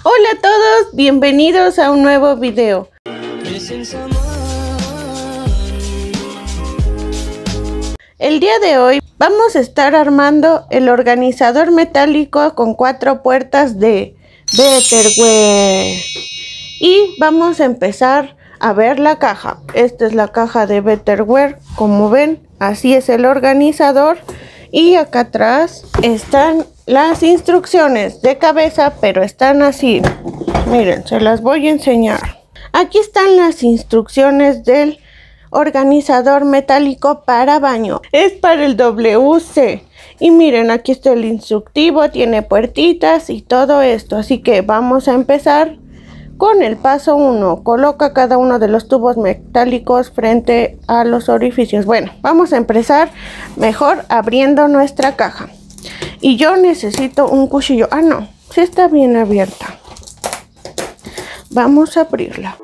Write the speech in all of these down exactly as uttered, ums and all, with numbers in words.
Hola a todos, bienvenidos a un nuevo video. El día de hoy vamos a estar armando el organizador metálico con cuatro puertas de Betterware. Y vamos a empezar a ver la caja. Esta es la caja de Betterware, como ven, así es el organizador. Y acá atrás están las instrucciones de cabeza, pero están así. Miren, se las voy a enseñar. Aquí están las instrucciones del organizador metálico para baño. Es para el W C. Y miren, aquí está el instructivo, tiene puertitas y todo esto. Así que vamos a empezar con el paso uno. Coloca cada uno de los tubos metálicos frente a los orificios. Bueno, vamos a empezar mejor abriendo nuestra caja. Y yo necesito un cuchillo. Ah, no, sí está bien abierta. Vamos a abrirla.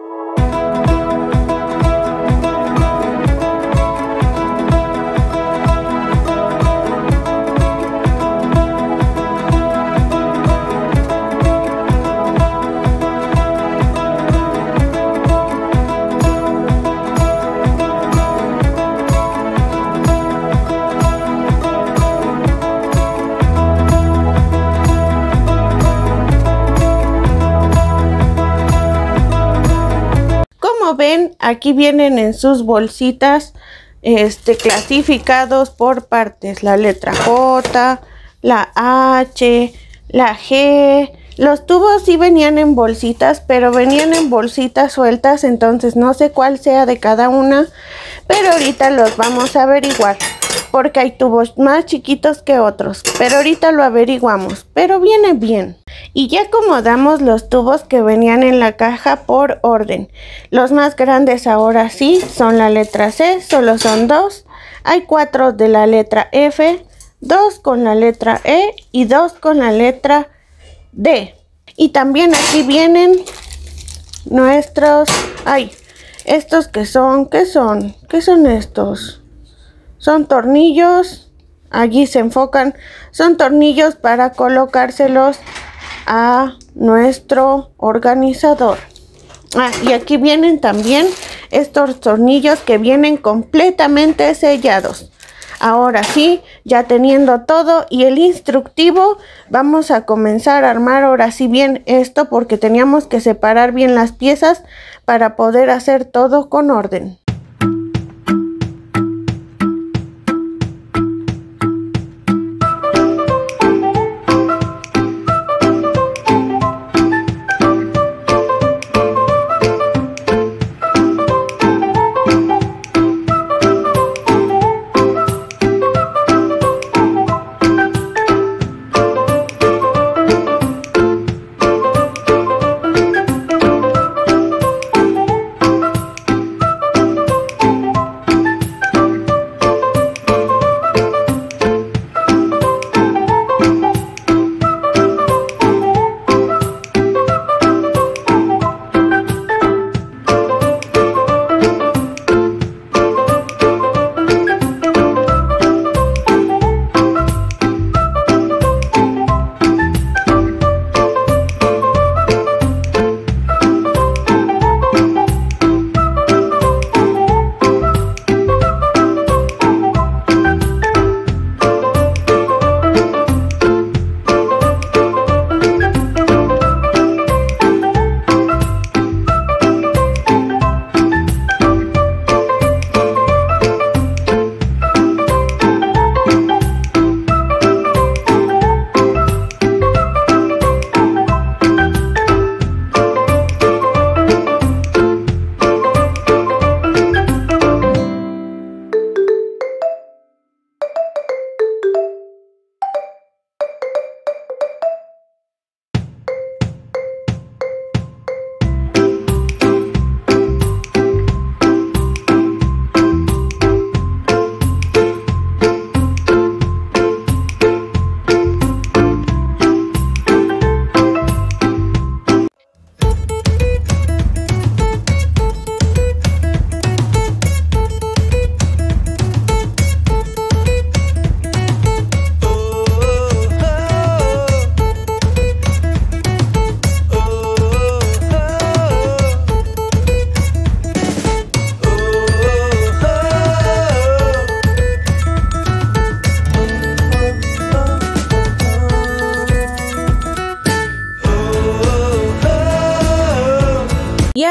Como ven, aquí vienen en sus bolsitas este, clasificados por partes. La letra J, la H, la G. Los tubos sí venían en bolsitas, pero venían en bolsitas sueltas, entonces no sé cuál sea de cada una. Pero ahorita los vamos a averiguar, porque hay tubos más chiquitos que otros. Pero ahorita lo averiguamos, pero viene bien. Y ya acomodamos los tubos que venían en la caja por orden. Los más grandes ahora sí son la letra C, solo son dos. Hay cuatro de la letra F, dos con la letra E y dos con la letra D. Y también aquí vienen nuestros... Ay, estos que son, ¿qué son? ¿Qué son estos? Son tornillos, allí se enfocan. Son tornillos para colocárselos a nuestro organizador. Ah, y aquí vienen también estos tornillos que vienen completamente sellados. Ahora sí, ya teniendo todo y el instructivo, vamos a comenzar a armar ahora sí bien esto, porque teníamos que separar bien las piezas para poder hacer todo con orden.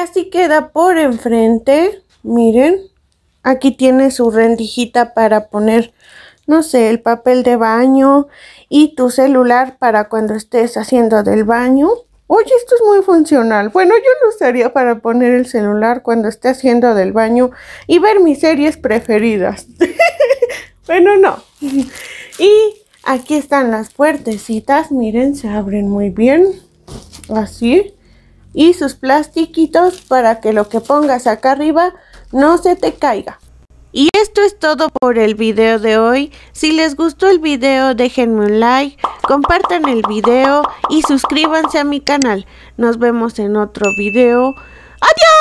así queda por enfrente. Miren, aquí tiene su rendijita para poner, no sé, el papel de baño y tu celular para cuando estés haciendo del baño. Oye, esto es muy funcional. Bueno, yo lo usaría para poner el celular cuando esté haciendo del baño y ver mis series preferidas. Bueno, no. Y aquí están las puertecitas. Miren, se abren muy bien. Así. Y sus plastiquitos para que lo que pongas acá arriba no se te caiga. Y esto es todo por el video de hoy. Si les gustó el video, déjenme un like, compartan el video y suscríbanse a mi canal. Nos vemos en otro video. ¡Adiós!